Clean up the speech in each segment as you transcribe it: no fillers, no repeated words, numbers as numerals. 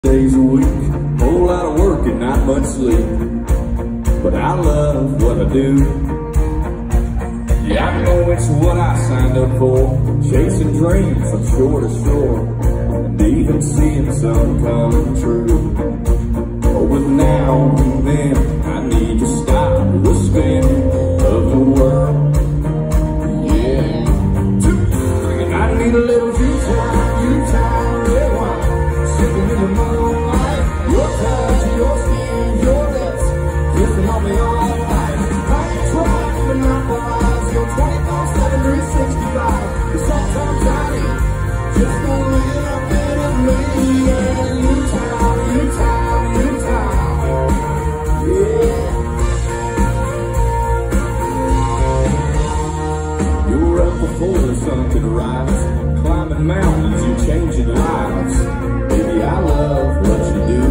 days a week, whole lot of work and not much sleep, but I love what I do. Yeah, I know it's what I signed up for, chasing dreams from shore to shore, and even seeing some come true. Oh, but now and then I need to stop the spin of the world. Yeah, and I need a little U-time, red wine, sipping in the moonlight, your touch, your skin, your lips, kissing on me all night. I ain't trying to monopolize your 24/7, 365, but sometimes I need just a little bit of me. Yeah, U-time, yeah. You're up before the sun can rise, climbing mountains, you're changing lives. Baby, I love what you do.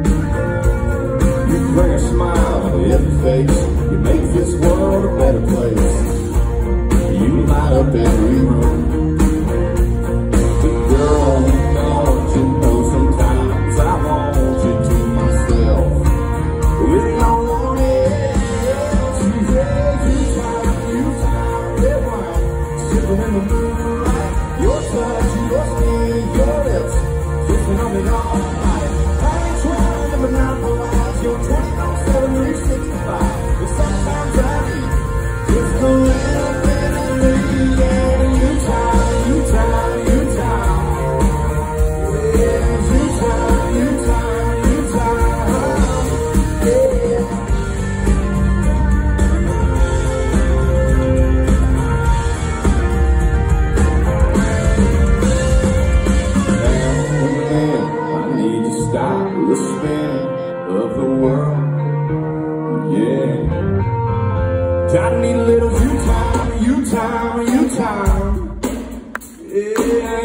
You bring a smile to every face, you make this world a better place. You light up every room. But girl, don't you know sometimes I want you to myself, with no one else. Yeah, U-time, red wine, sipping in the moonlight, your touch, your skin, your lips, kissing on me all night. I ain't trying to monopolize your 24/7, 365, but sometimes I need just a little bit of me. Yeah, U-time, yeah, U-time, yeah. Stop the spin of the world, yeah. I need a little U-time, yeah.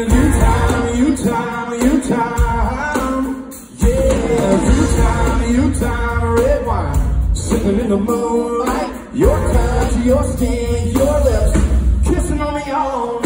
U-time, red wine, sipping in the moonlight, your touch, your skin, your lips, kissing on me all